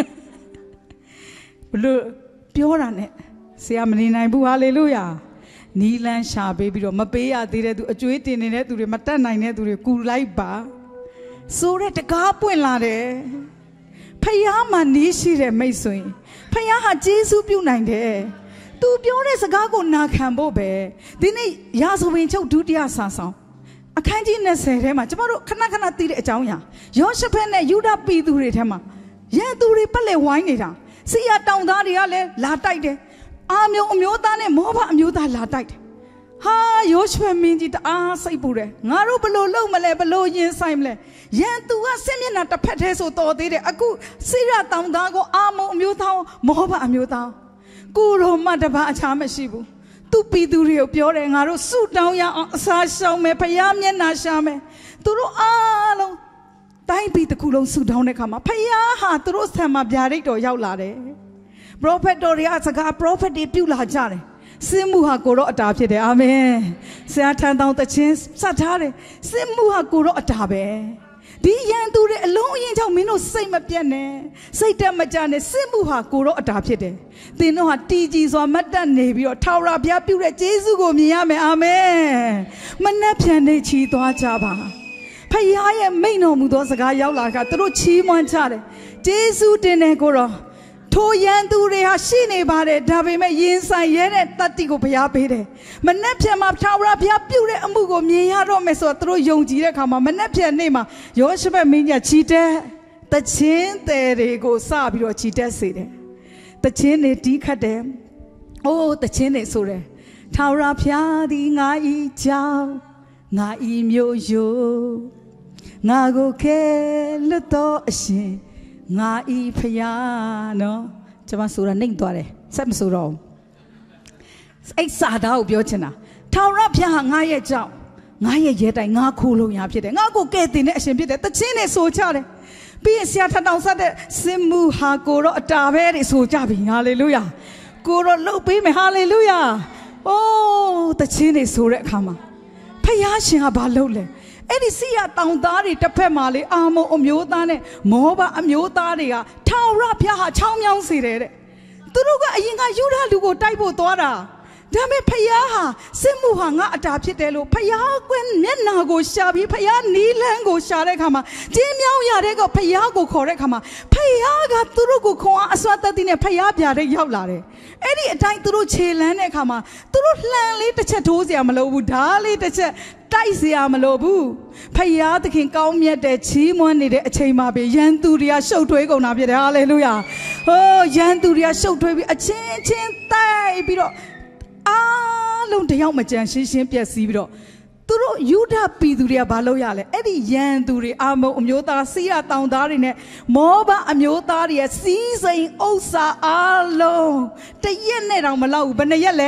ဘလို့ပြောတာနဲ့ဆရာမနေနိုင်ဘူးဟာလေလုယာနီလန်းရှာပေးပြီးတော့မပေးရသေးတဲ့သူအကျွေးတင်နေတဲ့သူတွေမတတ်နိုင်တဲ့သူတွေကူလိုက်ပါဆိုတဲ့တကားပွင့်လာတယ်ဖယားမှာနီးရှိတဲ့မိတ်ဆွေဖယားဟာကျေးဇူးပြုနိုင်တယ်သူပြောတဲ့စကားကိုနာခံဖို့ပဲဒီနေ့ရာဇဝင်ချုပ်ဒုတိယစာဆောင်အခန်းကြီး20ထဲမှာကျမတို့ခဏခဏသိတဲ့အကြောင်းအရာယောရှဖက်နဲ့ယူဒပြည်သူတွေထဲမှာရန်သူတွေပတ်လည်ဝိုင်းနေတာစီယာတောင်သားတွေကလည်းလာတိုက်တယ်အာမျိုးအမျိုးသားနဲ့မောဘအမျိုးသားလာတိုက်တယ်ဟာယောရှဖက်မင်းကြီးတအားစိတ်ပူတယ်ငါတို့ဘလို့လုံမလဲဘလို့ရင်ဆိုင်မလဲရန်သူကစစ်မျက်နှာတစ်ဖက်ထဲဆိုတော်သေးတယ်အခုစီယာတောင်သားကိုအာမုံအမျိုးသားမောဘအမျိုးသားကိုရောမတပါအခြားမရှိဘူးသူပြည်သူတွေကိုပြောတယ်ငါတို့စုတောင်းရအောင်အစာရှောင်မယ်ဖယားမျက်နှာရှာမယ်သူတို့အားလုံးတိုင်းပြည်တစ်ခုလုံးစုတောင်းတဲ့အခါမှာဖယားဟာသူတို့ဆံမှာဗျာဒိတ်တော်ရောက်လာတယ်ပရောဖက်တော်တွေကစကားပရောဖက်တွေပြုလာကြတယ်စစ်မှုဟာကိုတော့အတာဖြစ်တယ်အာမင်ဆရာထံတောင်းတခြင်းစထားတယ်စစ်မှုဟာကိုတော့အတာပဲဒီရန်သူတွေအလုံးအင်းကြောင့်မင်းတို့စိတ်မပြတ်နဲ့စိတ်တက်မကြနဲ့စစ်မှုဟာကိုတော့အတာဖြစ်တယ်သင်တို့ဟာတည်ကြည်စွာမတ်တက်နေပြီးတော့ထာဝရဘုရားပြုတဲ့ကျေးဇူးကိုမြင်ရမယ်အာမင်မနှက်ဖြန်နေချီသွားကြပါဖခင်ရဲ့မိန့်တော်မူသောစကားရောက်လာကသူတို့ချီးမွမ်းကြတယ်ကျေးဇူးတင်တယ်ကိုတော့ထိုရန်သူတွေဟာရှိနေပါတယ်ဒါပေမဲ့ရင်ဆိုင်ရဲတဲ့တတ္တိကိုဘုရားပေးတယ်မနှက်ဖြန်မှာထာဝရဘုရားပြုတဲ့အမှုကိုမြင်ရတော့မယ်ဆိုတော့သူတို့ယုံကြည်တဲ့အခါမှာမနှက်ဖြန်နေ့မှာယောရှဖတ်မင်းကြီးချီတက်တခြင်းတယ်တွေကိုစပြီးတော့ချီတက်စေတယ်တခြင်းတွေတီးခတ်တယ်အိုးတခြင်းတွေဆိုတယ်ထာဝရဘုရားသည်ငါဤကြောင့်ငါဤမျိုးယိုငါကိုခဲလွတ်တော်အရှင်ငါဤဖယားနော်ကျွန်မဆိုတာနှိမ့်သွားတယ်ဆက်မဆိုတော့အဲ့စာသားကိုပြောချင်တာထာဝရဘုရားဟာငါရဲ့ကြောင့်ငါရဲ့ရဲတိုင်ငါခိုးလုံးရဖြစ်တယ်ငါကိုကဲတင်တဲ့အရှင်ဖြစ်တယ်တခြင်းနဲ့ဆိုကြတယ်ပြီးရင်ဆရာထထောင်ဆက်တဲ့စင်မူဟာကိုတော့အတာပဲတွေဆိုကြပြီဟာလေလုယာကိုတော့လှုပ်ပေးမယ်ဟာလေလုယာအိုးတခြင်းတွေဆိုတဲ့အခါမှာဖယားရှင်ကဘာလုပ်လဲအဲ့ဒီစီရတောင်သားတွေတစ်ဖက်မှာလေအာမုံအမျိုးသားနဲ့မောဘအမျိုးသားတွေကထာဝရဘုရားဟာချောင်းမြောင်းစေတယ်တဲ့သူတို့ကအရင်ကယူဒလူကိုတိုက်ဖို့သွားတာဒါပေမဲ့ဖယားဟာစစ်မှုဟာငါအတာဖြစ်တယ်လို့ဖယားကွင်းမျက်နာကိုရှာပြီးဖယားနီးလန်းကိုရှာတဲ့အခါမှာကျင်းမြောင်းရတဲ့ကဖယားကိုခေါ်တဲ့အခါမှာဖယားကသူတို့ကိုခွန်အားအစွမ်းတတ်တဲ့နဲ့ဖယားပြတဲ့ရောက်လာတယ်အဲ့ဒီအတိုင်းသူတို့ခြေလန်းတဲ့အခါမှာသူတို့လှန်လေးတစ်ချက်ထိုးစရာမလိုဘူးဓားလေးတစ်ချက်တိုက်စရာမလိုဘူးဖယားသခင်ကောင်းမြတ်တဲ့ချီးမွမ်းနေတဲ့အချိန်မှာပဲရန်သူတွေကရှုပ်ထွေးကုန်တာဖြစ်တယ်ဟာလေလုယာဟိုးရန်သူတွေကရှုပ်ထွေးပြီးအချင်းချင်းတိုက်ပြီးတော့အားလုံးတယောက်မကြံရှင်းရှင်းပြက်စီးပြီးတော့သူတို့ယူဒပြည်သူတွေကဘာလုပ်ရလဲအဲ့ဒီရန်သူတွေအာမုံအမျိုးသားစီရတောင်သားတွေနဲ့မောဘအမျိုးသားတွေရဲ့စီးစိမ်ဥစ္စာအားလုံးတရက်နဲ့တောင်မလောက်ဘူးဘယ်နှရက်လဲ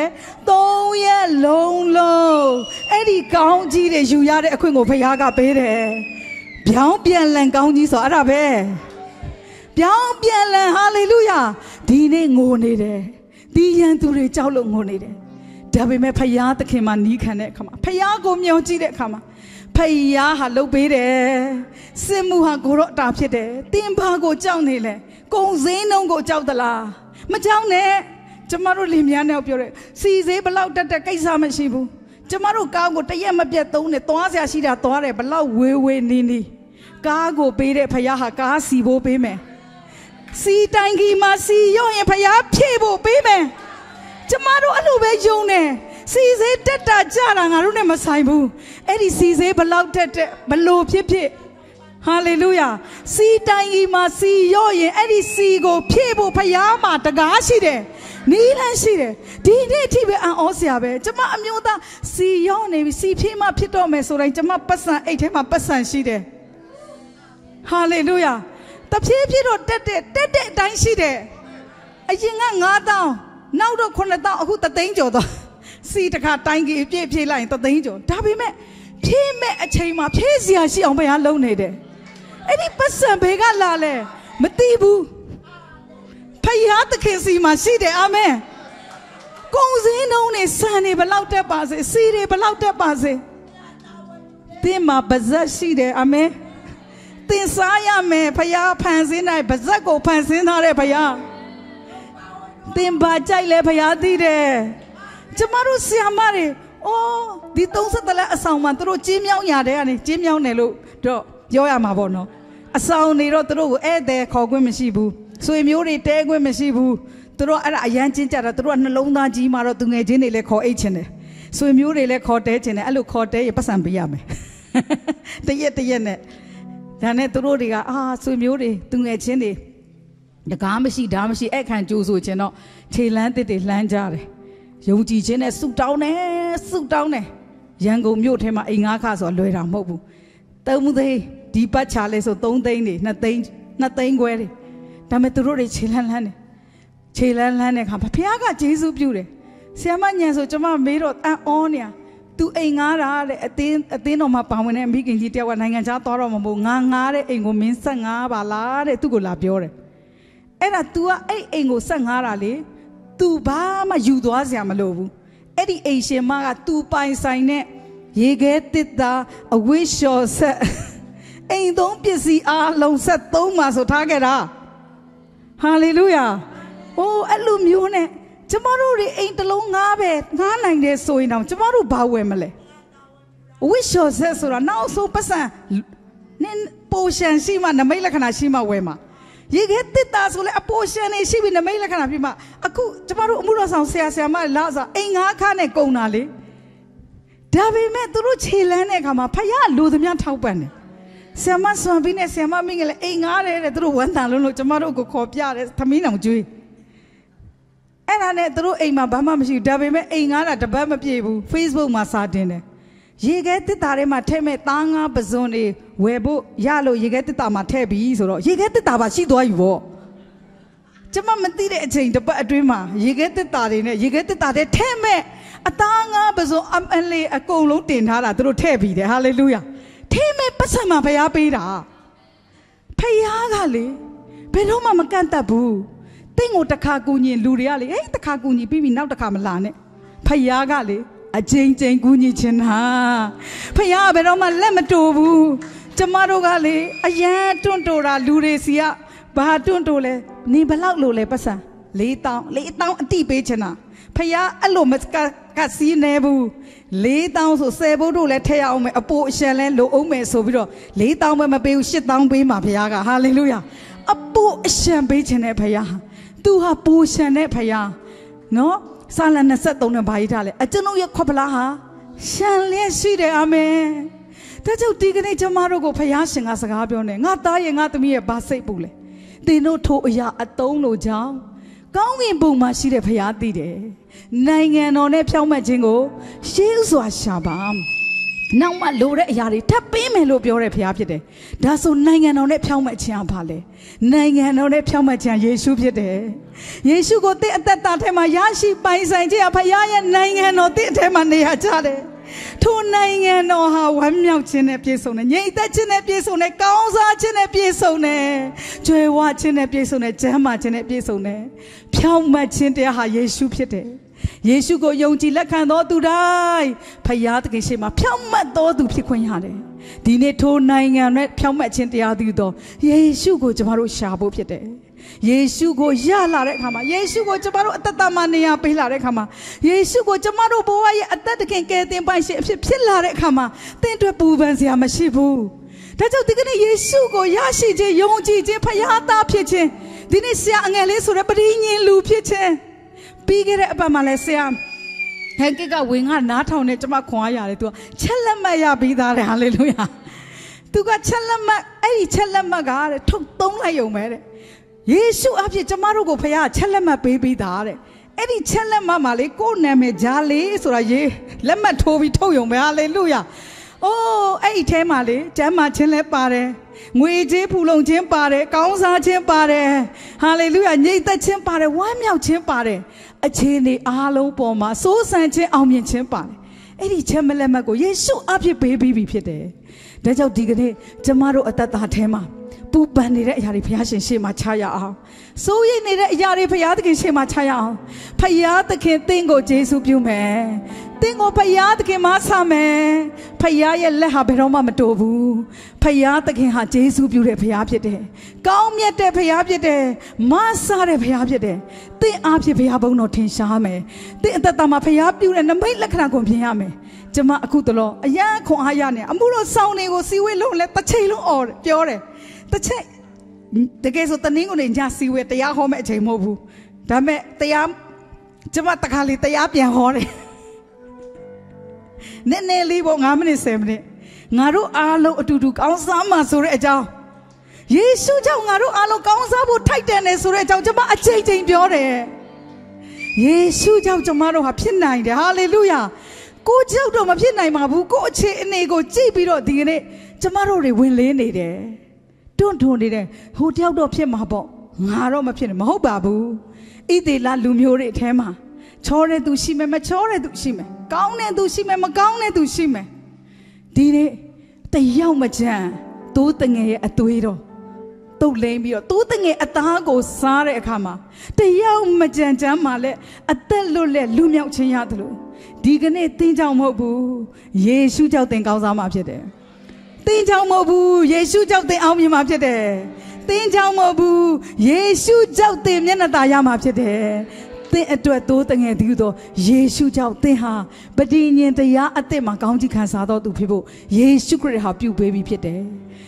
3ရက်လုံးအဲ့ဒီကောင်းကြီးတွေယူရတဲ့အခွင့်ကိုဘုရားကပေးတယ်ပြောင်းပြန်လန်ကောင်းကြီးဆိုအဲ့ဒါပဲပြောင်းပြန်လန်ဟာလေလုယာဒီနေ့ငိုနေတယ်ဒီရန်သူတွေကြောက်လို့ငိုနေတယ်ဒါပေမဲ့ဖယားသခင်မှာနီးခံတဲ့အခါမှာဖယားကိုမျှော်ကြည့်တဲ့အခါမှာဖယားဟာလှုပ်ပေးတယ်စစ်မှုဟာကိုတော့အတာဖြစ်တယ်တင်ဘာကိုကြောက်နေလဲကုံစင်းနှုံးကိုကြောက်သလားမကြောက်နဲ့ကျမတို့လင်မယားနဲ့ပြောတယ်စီစေးဘလောက်တက်တက်ကိစ္စမရှိဘူးကျမတို့ကားကိုတရက်မပြတ်သုံးနဲ့သွားစရာရှိတာသွားတယ်ဘလောက်ဝေးဝေးနီးနီးကားကိုပေးတဲ့ဖယားဟာကားစီဖို့ပေးမယ်စီတိုင်ကြီးမှာစီရော့ရင်ဖယားဖြည့်ဖို့ပေးမယ်ကျမတို့အဲ့လိုပဲယုံနေစီစေးတက်တာကြတာငါတို့နဲ့မဆိုင်ဘူးအဲ့ဒီစီစေးဘလောက်တက်တက်ဘလို့ဖြစ်ဖြစ်ဟာလေလုယာစီတိုင်ကြီးမှာစီရော့ရင်အဲ့ဒီစီကိုဖြည့်ဖို့ဖယားမှာတကားရှိတယ်နီးလန်းရှိတယ်ဒီနေ့အထိပဲအံ့ဩစရာပဲကျမအမျိုးသားစီရော့နေပြီစီဖြည့်မှဖြစ်တော့မယ်ဆိုတိုင်းကျမပတ်စံအိတ်ထဲမှာပတ်စံရှိတယ်ဟာလေလုယာတဖြည်းဖြည်းတော့တက်တဲ့အတိုင်းရှိတယ်အရင်က9000နောက်တော့9000အခု3,000ကျော်သွားစီတခါတိုင်းကြီးအပြည့်ဖြည့်လိုက်ရင်3,000ကျော်ဒါပေမဲ့ဖြည့်မဲ့အချိန်မှာဖြည့်စရာရှိအောင်ဘယ်ဟာလုံးနေတယ်အဲ့ဒီပတ်စံဘယ်ကလာလဲမသိဘူးဖယားသခင်စီမှာရှိတယ်အာမင်ကုံစင်းနှုံးနေစံနေဘလောက်တက်ပါစေစီတွေဘလောက်တက်ပါစေတင်းမှာပါဇက်ရှိတယ်အာမင်တင်စားရမယ်ဖယားဖန်ဆင်းနိုင်ပါဇက်ကိုဖန်ဆင်းထားတဲ့ဖယားတင်ပါကြိုက်လဲဖယားသိတယ်ကျမတို့ဆရာမတွေအော်ဒီ30လက်အဆောင်မှာသူတို့ကျင်းမြောင်းညာတဲ့ကနေကျင်းမြောင်းတယ်လို့တော့ပြောရမှာပေါ့နော်အဆောင်နေတော့သူတို့ကိုဧည့်သည်ခေါ်ခွင့်မရှိဘူးဆွေမျိုးတွေတဲခွင့်မရှိဘူးသူတို့အဲ့ဒါအရန်ချင်းကြတာသူတို့ကနှလုံးသားကြီးမှာတော့သူငယ်ချင်းတွေလည်းခေါ်အိတ်ချင်တယ်ဆွေမျိုးတွေလည်းခေါ်တဲချင်တယ်အဲ့လိုခေါ်တဲရပတ်စံပေးရမယ်တရက်နဲ့ဒါနဲ့သူတို့တွေကဆွေမျိုးတွေသူငယ်ချင်းတွေတကားမရှိဓာမရှိအဲ့ခံကြိုးဆိုခြင်းတော့ခြေလန်းတစ်တွေလှမ်းကြတယ်ယုံကြည်ခြင်းနဲ့ဆုတောင်းတယ်ရန်ကုန်မြို့ထဲမှာအိမ်ငါးခါဆိုလွယ်တာမဟုတ်ဘူး3 သိန်းဒီပတ်ချလဲဆို3 သိန်းတွေ2 သိန်းခွဲတွေဒါပေမဲ့သူတို့တွေခြေလန်းတဲ့ခါဘုရားကယေရှုပြုတယ်ဆရာမညံဆိုကျွန်မမေးတော့အံ့ဩနေသူအိမ်ငားတာတဲ့အသင်းတော်မှာပါဝင်တဲ့မိခင်ကြီးတယောက်ကနိုင်ငံခြားသွားတော့မမို့ငါငားတဲ့အိမ်ကိုမင်းဆက်ငားပါလားတဲ့သူ့ကိုလာပြောတယ်အဲ့ဒါ तू ကအဲ့အိမ်ကိုဆက်ငားတာလေ तू ဘာမှယူသွားစရာမလိုဘူးအဲ့ဒီအိမ်ရှင်မက तू ပိုင်ဆိုင်တဲ့ရေခဲတစ်တာအဝိရှော်ဆက်အိမ်သုံးပစ္စည်းအားလုံးဆက်3မှာဆိုထားခဲ့တာဟာလေလုယာဟိုအဲ့လိုမျိုးနဲ့ကျမတို့တွေအိမ်တစ်လုံးငားပဲငားနိုင်တယ်ဆိုရင်တော့ကျမတို့ဘာဝယ်မလဲဝိရှော်ဆက်ဆိုတာနောက်ဆုံးပတ်စံနင်းပိုရှန်ရှိမှနမိတ်လက္ခဏာရှိမှဝယ်မှာရေခဲတစ်တာဆိုလဲအပေါ်ရှန်နေရှိပြီနမိတ်လက္ခဏာပြမှာအခုကျမတို့အမှုတော်ဆောင်ဆရာမလာစားအိမ်ငါးခါနဲ့ကုန်တာလေဒါပေမဲ့သူတို့ခြေလန်းတဲ့အခါမှာဖယားလူသမျှထောက်ပံ့တယ်ဆရာမဆွန်ပြီးနဲ့ဆရာမမင်းကလည်းအိမ်ငါးတယ်တဲ့သူတို့ဝန်တန်လို့ကျမတို့ကိုခေါ်ပြတယ်သမီးအောင်ကျွေးအဲ့ဒါနဲ့သူတို့အိမ်မှာဘာမှမရှိဘူးဒါပေမဲ့အိမ်ငါးတာတပတ်မပြည့်ဘူး Facebook မှာစာတင်တယ်ရေခဲတစ်တာထဲမှာထည့်မဲ့သားငါးပဇွန်တွေဝယ်ဖို့ရလို့ရေခဲတစ်တာမှာထည့်ပြီးဆိုတော့ရေခဲတစ်တာပါရှိသွားပြီပေါ့ကျမမသိတဲ့အချိန်တစ်ပတ်အတွင်းမှာရေခဲတစ်တာတွေနဲ့ရေခဲတစ်တာတွေထည့်မဲ့အသားငါးပဇွန်အလေးအကုန်လုံးတင်ထားတာသူတို့ထည့်ပြီးတယ်ဟာလေလုယာထည့်မဲ့ပတ်စံမှာဖျားပေးတာဖျားကလေဘယ်တော့မှမကန့်တတ်ဘူးတင့်ကိုတစ်ခါကူညီလူတွေကလေဟေးတစ်ခါကူညီပြီးပြီနောက်တစ်ခါမလာနဲ့ဖျားကလေအချိန်ချင်းကူညီချင်တာဖျားဘယ်တော့မှလက်မတူဘူးကျမတို့ကလေအရန်တွန့်တိုတာလူတွေစီကဘာတွန့်တိုလဲနေဘလောက်လို့လဲပတ်စံ4,000အတိပေးချင်တာဖျားအဲ့လိုမကစီးနေဘူး4,000ဆို10ဘုတ်တို့လည်းထည့်ရအောင်မယ်အပိုအရှံလဲလိုအောင်မယ်ဆိုပြီးတော့4,000ပဲမပေးဘူး8,000ပေးမှာဖျားကဟာလေလုယာအပိုအရှံပေးချင်တဲ့ဖျားသူဟာပိုရှံတဲ့ဖျားနော်စာလ23နဲ့ဘာရေးထားလဲအကျွန်ုပ်ရဲ့ခွက်ပလားဟာရှံလျက်ရှိတယ်အာမင်ဒါကြောင့်ဒီကနေ့ကျမတို့ကိုဖျားရှင်ကစကားပြောနေငါသားရဲ့ငါသမီးရဲ့ဘာစိတ်ပူလဲသင်တို့ထိုအရာအတုံးလို့ကြောင်းကောင်းကင်ဘုံမှာရှိတဲ့ဖျားသိတယ်နိုင်ငံတော်နဲ့ဖြောင့်မတ်ခြင်းကိုရှေးဥစွာရှာပါနောက်မှလိုတဲ့အရာတွေထပ်ပေးမယ်လို့ပြောတဲ့ဖျားဖြစ်တယ်ဒါဆိုနိုင်ငံတော်နဲ့ဖြောင့်မတ်ခြင်းကဘာလဲနိုင်ငံတော်နဲ့ဖြောင့်မတ်ခြင်းယေရှုဖြစ်တယ်ယေရှုကိုသင်အသက်တာထဲမှာရရှိပိုင်ဆိုင်ခြင်းအဖယားရဲ့နိုင်ငံတော်သင်အထဲမှာနေရကြတယ်ထိုနိုင်ငံတော်ဟာဝမ်းမြောက်ခြင်းနဲ့ပြည့်စုံတယ်ငြိမ်သက်ခြင်းနဲ့ပြည့်စုံတယ်ကောင်းစားခြင်းနဲ့ပြည့်စုံတယ်ကြွယ်ဝခြင်းနဲ့ပြည့်စုံတယ်ကျမ်းမာခြင်းနဲ့ပြည့်စုံတယ်ဖြောင့်မတ်ခြင်းတရားဟာယေရှုဖြစ်တယ်ယေရှုကိုယုံကြည်လက်ခံသောသူတိုင်းဖယားသခင်ရှေ့မှာဖြောင့်မတ်သောသူဖြစ်ခွင့်ရတယ်ဒီနေ့ထိုနိုင်ငံနဲ့ဖြောင့်မတ်ခြင်းတရားတည်သောယေရှုကိုကျမတို့ရှာဖို့ဖြစ်တယ်ယေရှုကိုရလာတဲ့အခါမှာယေရှုကိုကျမတို့အသက်တာမှာနေရာပေးလာတဲ့အခါမှာယေရှုကိုကျမတို့ဘဝရဲ့အသက်သခင်ကယ်တင်ပိုင်ရှင်အဖြစ်ဖြစ်လာတဲ့အခါမှာသင်တို့ပူပန်စရာမရှိဘူးဒါကြောင့်ဒီကနေ့ယေရှုကိုရရှိခြင်းယုံကြည်ခြင်းဖယားသားဖြစ်ခြင်းဒီနေ့ဆရာအငယ်လေးဆိုတဲ့ပရိညင်လူဖြစ်ခြင်းပြီးခဲ့တဲ့အပတ်မှာလဲဆရာဟန်ကစ်ကဝင်ကနားထောင်နေကျမခွန်အားရတယ်သူကချက်လက်မှတ်ရပြီးသားတယ်ဟာလေလုယာသူကချက်လက်မှတ်အဲ့ဒီချက်လက်မှတ်ကတဲ့ထုတ်သုံးလိုက်ရုံပဲတဲ့ယေရှုအဖြစ်ကျမတို့ကိုဖခင်ချက်လက်မှတ်ပေးပြီးသားတဲ့အဲ့ဒီချက်လက်မှတ်မှာလေကိုယ်နာမည်ဂျာလေးဆိုတာရေးလက်မှတ်ထိုးပြီးထုတ်ရုံပဲဟာလေလုယာအိုးအဲ့ဒီထဲမှာလေကျမ်းမာခြင်းလည်းပါတယ်ငွေကြေးဖူလုံခြင်းပါတယ်ကောင်းစားခြင်းပါတယ်ဟာလေလုယာညိတ်သက်ခြင်းပါတယ်ဝမ်းမြောက်ခြင်းပါတယ်အခြေအနေအားလုံးပေါ်မှာစိုးစံခြင်းအောင်မြင်ခြင်းပါတယ်အဲ့ဒီချက်မလက်မှတ်ကိုယေရှုအဖြစ်ပေးပြီးပြီဖြစ်တယ်ဒါကြောင့်ဒီကနေ့ကျမတို့အသက်တာထဲမှာပူပန်နေတဲ့အရာတွေဘုရားရှင်ရှေ့မှာချရအောင်စိုးရိမ်နေတဲ့အရာတွေဘုရားသခင်ရှေ့မှာချရအောင်ဘုရားသခင်သင်ကိုယေရှုပြုမယ်သင်ကိုဘုရားသခင်မဆာမယ်ဘုရားရဲ့လက်ဟာဘယ်တော့မှမတိုးဘူးဘုရားသခင်ဟာယေရှုပြုတဲ့ဘုရားဖြစ်တယ်ကောင်းမြတ်တဲ့ဘုရားဖြစ်တယ်မဆာတဲ့ဘုရားဖြစ်တယ်သင်အားဖြင့်ဘုရားဘုန်းတော်ထင်ရှားမယ်သင်အသက်တာမှာဘုရားပြုတဲ့နမိတ်လက္ခဏာကိုမြင်ရမယ်ကျမအခုတလောအယံခွန်အားရနေအမှုတော်ဆောင်တွေကိုစီဝေးလုံးလဲတစ်ချိန်လုံးអော်ပြောတယ်တစ်ချက်တကယ်ဆိုတနင်္ဂနွေညစီဝေးတရားဟောမဲ့အချိန်မဟုတ်ဘူးဒါပေမဲ့တရားကျမတခါလေတရားပြန်ဟောတယ်နည်းနည်းလေးပေါ့9မိနစ်10မိနစ်ငါတို့အားလုံးအတူတူကောင်းစားမှာဆိုတဲ့အကြောင်းယေရှုကြောင့်ငါတို့အားလုံးကောင်းစားဖို့ထိုက်တန်တယ်ဆိုတဲ့အကြောင်းကျမအချိန်ချင်းပြောတယ်ယေရှုကြောင့်ကျမတို့ဟာဖြစ်နိုင်တယ်ဟာလေလုယာကိုကြောက်တော့မဖြစ်နိုင်ပါဘူးကိုအခြေအနေကိုကြည့်ပြီးတော့ဒီကနေ့ကျမတို့တွေဝင်လေးနေတယ်တွန့်ထွန်နေတယ်ဟိုတယောက်တော့ဖြစ်မှာပေါ့ငါတော့မဖြစ်နဲ့မဟုတ်ပါဘူးဣသေလလူမျိုးတွေအထဲမှာချောတဲ့သူရှိမယ်မချောတဲ့သူရှိမယ်ကောင်းတဲ့သူရှိမယ်မကောင်းတဲ့သူရှိမယ်ဒီနေ့တယောက်မကြမ်းသိုးတငယ်ရဲ့အသွေးတော့တုတ်လိမ့်ပြီးတော့သိုးတငယ်အသားကိုစားတဲ့အခါမှာတယောက်မကြမ်းချမ်းမှလည်းအသက်လွတ်လက်လူမြောက်ခြင်းရတယ်လို့ဒီကနေ့သင်ကြောင့်မဟုတ်ဘူးယေရှုကြောင့်သင်ကောင်းစားမှာဖြစ်တယ်သင်ကြောင့်မဟုတ်ဘူးယေရှုကြောင့်သင်အောင်မြင်မှာဖြစ်တယ်သင်ကြောင့်မဟုတ်ဘူးယေရှုကြောင့်သင်မျက်နှာသာရမှာဖြစ်တယ်သင်အတွက်သိုးတငယ်သူတို့ယေရှုကြောင့်သင်ဟာပဋိညာဉ်တရားအသက်မှာကောင်းကြီးခံစားတော်သူဖြစ်ဖို့ယေရှုခရစ်ဟာပြုပေးပြီးဖြစ်တယ်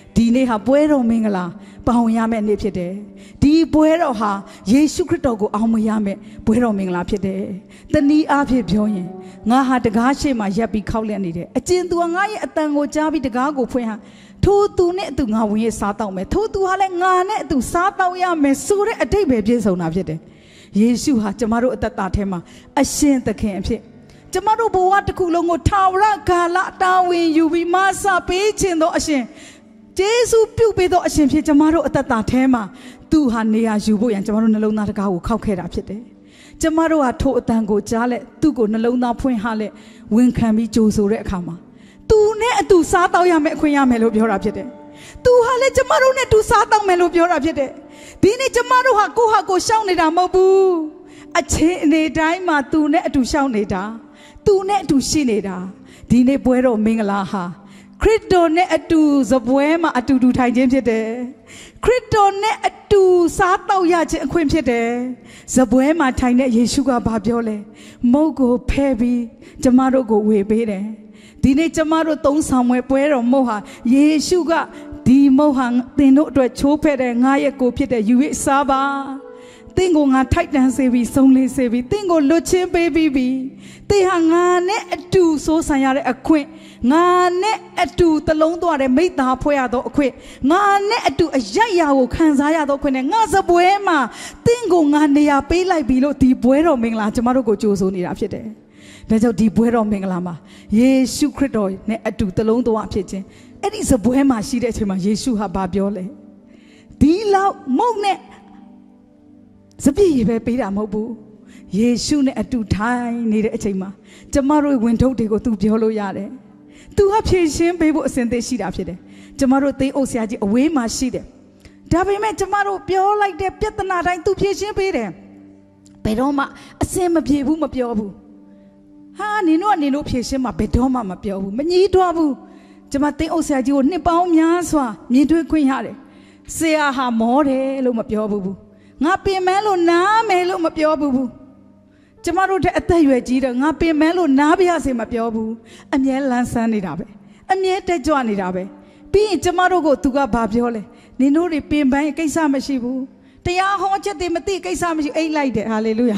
ဒီနေ့ဟာပွဲတော်မင်္ဂလာပေါင်ရမယ့်နေ့ဖြစ်တယ်ဒီပွဲတော်ဟာယေရှုခရစ်တော်ကိုအောင်မရမယ့်ပွဲတော်မင်္ဂလာဖြစ်တယ်တနည်းအားဖြင့်ပြောရင်ငါဟာတကားရှိမှရပ်ပြီးခောက်လက်နေတယ်အကျဉ်သူကငါရဲ့အတန်ကိုကြားပြီးတကားကိုဖွင့်ဟာထိုသူနဲ့အတူငါဝင်ရစားတော့မယ်ထိုသူဟာလည်းငါနဲ့အတူစားတော့ရမယ်ဆိုတဲ့အတိတ်ပဲပြည့်စုံတာဖြစ်တယ်ယေရှုဟာကျမတို့အသက်တာထဲမှာအရှင်သခင်အဖြစ်ကျမတို့ဘဝတစ်ခုလုံးကိုထာဝရကာလတာဝန်ယူပြီးမဆပေးခြင်းသောအရှင်ယေရှုပြုပေးသောအရှင်ဖြစ်ကျမတို့အသက်တာထဲမှာသူဟာနေရာယူဖို့ရန်ကျမတို့နှလုံးသားတကားကိုခောက်ခဲ့တာဖြစ်တယ်ကျမတို့ဟာထိုအတန်ကိုကြားလက်သူ့ကိုနှလုံးသားဖွင့်ဟာလက်ဝန်ခံပြီးကြိုဆိုတဲ့အခါမှာသူနဲ့အတူစားတော့ရမယ်အခွင့်ရမယ်လို့ပြောတာဖြစ်တယ်သူဟာလည်းကျမတို့နဲ့တူစားတော့မယ်လို့ပြောတာဖြစ်တယ်ဒီနေ့ကျမတို့ဟာကိုဟာကိုရှောင်နေတာမဟုတ်ဘူးအချင်းအနေတိုင်းမှာသူနဲ့အတူရှောင်နေတာသူနဲ့အတူရှိနေတာဒီနေ့ပွဲတော်မင်္ဂလာဟာခရစ်တော်နဲ့အတူဇပွဲမှာအတူတူထိုင်ခြင်းဖြစ်တယ်ခရစ်တော်နဲ့အတူစားတော့ရခြင်းအခွင့်ဖြစ်တယ်ဇပွဲမှာထိုင်တဲ့ယေရှုကဘာပြောလဲမုတ်ကိုဖဲပြီးကျမတို့ကိုဝေပေးတယ်ဒီနေ့ကျမတို့သုံးဆောင်ပွဲတော်မုတ်ဟာယေရှုကဒီမုတ်ဟာသင်တို့အတွက်ချိုးဖဲ့တဲ့ငါရဲ့ကိုဖြစ်တဲ့ယူရစားပါသင်ကိုငါထိုက်တန်စေပြီးဆုံးလေးစေပြီးသင်ကိုလွတ်ချင်းပေးပြီးပြီသင်ဟာငါနဲ့အတူစိုးဆန်ရတဲ့အခွင့်ငါနဲ့အတူတလုံးသွားတဲ့မိသားဖွဲ့ရသောအခွင့်ငါနဲ့အတူအယက်ရာကိုခံစားရသောအခွင့်နဲ့ငါစပွဲမှာသင်ကိုငါနေရာပေးလိုက်ပြီလို့ဒီပွဲတော်မင်္ဂလာကျမတို့ကိုကြိုဆိုနေတာဖြစ်တယ်ဒါကြောင့်ဒီပွဲတော်မင်္ဂလာမှာယေရှုခရစ်တော်နဲ့အတူတလုံးသွားဖြစ်ခြင်းအဲ့ဒီစပွဲမှာရှိတဲ့အချိန်မှာယေရှုဟာဘာပြောလဲဒီလောက်မုတ်နဲ့စပြည့်ရပဲပေးတာမဟုတ်ဘူးယေရှုနဲ့အတူထိုင်နေတဲ့အချိန်မှာကျမတို့ဝင်ထုတ်တွေကိုသူပြောလို့ရတယ်သူဟာဖြည့်ရှင်းပေးဖို့အစဉ်သင့်ရှိတာဖြစ်တယ်ကျမတို့သိအုပ်ဆရာကြီးအဝေးမှာရှိတယ်ဒါပေမဲ့ကျမတို့ပြောလိုက်တဲ့ပြဿနာတိုင်းသူဖြည့်ရှင်းပေးတယ်ဘယ်တော့မှအစင်မပြေဘူးမပြောဘူးဟာနင်တို့ဖြည့်ရှင်းမှာဘယ်တော့မှမပြောဘူးမငြီးတွားဘူးကျမသိအုပ်ဆရာကြီးကိုနှစ်ပေါင်းများစွာမြင်တွေ့ခွင့်ရတယ်ဆရာဟာမောတယ်လို့မပြောဘူးငါပင်မလို့နားမယ်လို့မပြောဘူးကျမတို့တဲ့အသက်ရွယ်ကြီးတော့ငါပင်မလို့နားပြရစေမပြောဘူးအမြဲလန်းဆန်းနေတာပဲအမြဲတက်ကြွနေတာပဲပြီးရင်ကျမတို့ကိုသူကဘာပြောလဲနင်တို့တွေပင်ပန်းကိစ္စမရှိဘူးတရားဟောချက်တွေမသိကိစ္စမရှိအိတ်လိုက်တယ်ဟာလေလုယာ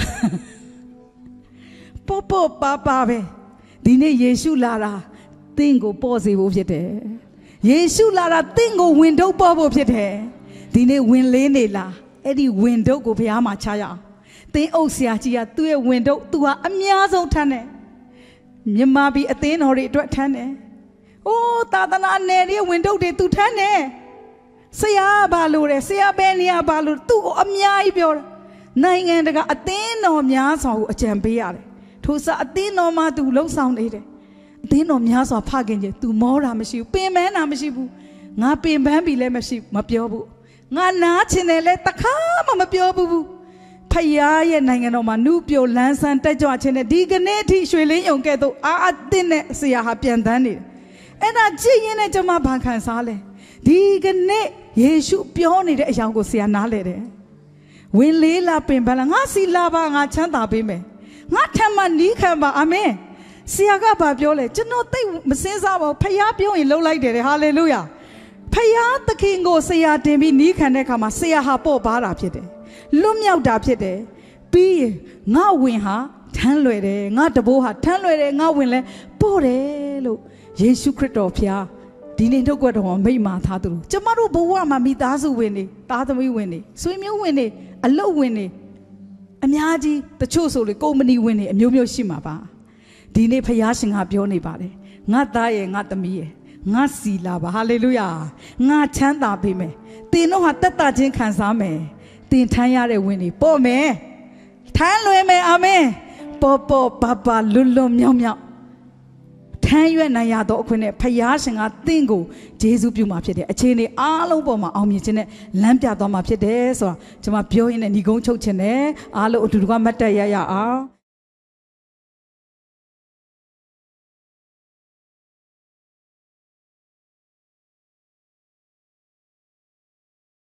ပို့ပါပဲဒီနေ့ယေရှုလာတာသင်ကိုပေါ်စေဖို့ဖြစ်တယ်ယေရှုလာတာသင်ကိုဝင်ထုတ်ပေါ်ဖို့ဖြစ်တယ်ဒီနေ့ဝင်လေးနေလားအဲ့ဒီဝင်ထုတ်ကိုဘုရားမှာချရအောင်သင်အုပ်ဆရာကြီးကသူ့ရဲ့ဝင်ထုတ်သူဟာအများဆုံးထမ်းတယ်မြန်မာပြည်အသင်းတော်တွေအတွက်ထမ်းတယ်အိုးသာသနာနယ်ရဲ့ဝင်ထုတ်တွေသူထမ်းတယ်ဆရာဘာလို့လဲဆရာပဲနေရဘာလို့သူ့ကိုအများကြီးပြောတယ်နိုင်ငံတကာအသင်းတော်များစွာကိုအကြံပေးရတယ်ထို့စားအသင်းတော်မှာသူလှုပ်ဆောင်နေတယ်အသင်းတော်များစွာဖခင်ကြီးသူမောတာမရှိဘူးပင်ပန်းတာမရှိဘူးငါပင်ပန်းပြီလည်းမရှိမပြောဘူးငါနားချင်တယ်လဲတခါမှမပြောဘူးဖယားရဲ့နိုင်ငံတော်မှာနုပြိုလန်းဆန်းတက်ကြွခြင်းနဲ့ဒီကနေ့အထိရွှေလင်းယုံကဲ့သို့အသင့်နဲ့ဆရာဟာပြန်တန်းနေတယ်အဲ့ဒါကြည့်ရင်လည်းကျွန်မဘာခံစားလဲဒီကနေ့ယေရှုပြောနေတဲ့အရာကိုဆရာနားလဲတယ်ဝင်လေးလာပင်ပန်းလာငါစီလာပါငါချမ်းသာပေးမယ်ငါထမ်းမှနီးခံပါအာမင်ဆရာကဘာပြောလဲကျွန်တော်သိမစင်းစားပါဘူးဖယားပြောရင်လှုပ်လိုက်တယ်ဟာလေလုယာဖယားသခင်ကိုဆရာတင်ပြီးနီးခံတဲ့အခါမှာဆရာဟာပေါ့ပါတာဖြစ်တယ်လွတ်မြောက်တာဖြစ်တယ်ပြီးရင်ငါဝင်ဟာထမ်းလွယ်တယ်ငါတဘိုးဟာထမ်းလွယ်တယ်ငါဝင်လဲပို့တယ်လို့ယေရှုခရစ်တော်ဖျားဒီနေ့ထုတ်ွက်တော်မှာမိန့်မာထားသူတို့ကျမတို့ဘဝမှာမိသားစုဝင်နေသားသမီးဝင်နေဆွေမျိုးဝင်နေအလုပ်ဝင်နေအများကြီးတချို့ဆိုလေကုမ္ပဏီဝင်နေအမျိုးမျိုးရှိမှာပါဒီနေ့ဖျားရှင်ကပြောနေပါတယ်ငါသားရဲ့ငါသမီးရဲ့ငါစီလာပါဟာလေလုယာငါချမ်းသာပေးမယ်သင်တို့ဟာတက်တာချင်းခံစားမယ်သင်ထမ်းရတဲ့ဝင်နေပေါ့မယ်ထမ်းလွယ်မယ်အာမင်ပေါ်ပါလွတ်မြောက်ထမ်းရွက်နိုင်ရတော့အခွင့်နဲ့ဖယားရှင်ကသင်ကိုဂျေဇုပြုမှာဖြစ်တယ်အခြေအနေအားလုံးပေါ်မှာအောင်မြင်ခြင်းနဲ့လမ်းပြသွားမှာဖြစ်တယ်ဆိုတာကျွန်မပြောရင်းနဲ့ညီကုန်းချုပ်ခြင်းနဲ့အားလုံးအတူတူကမတ်တက်ရအောင်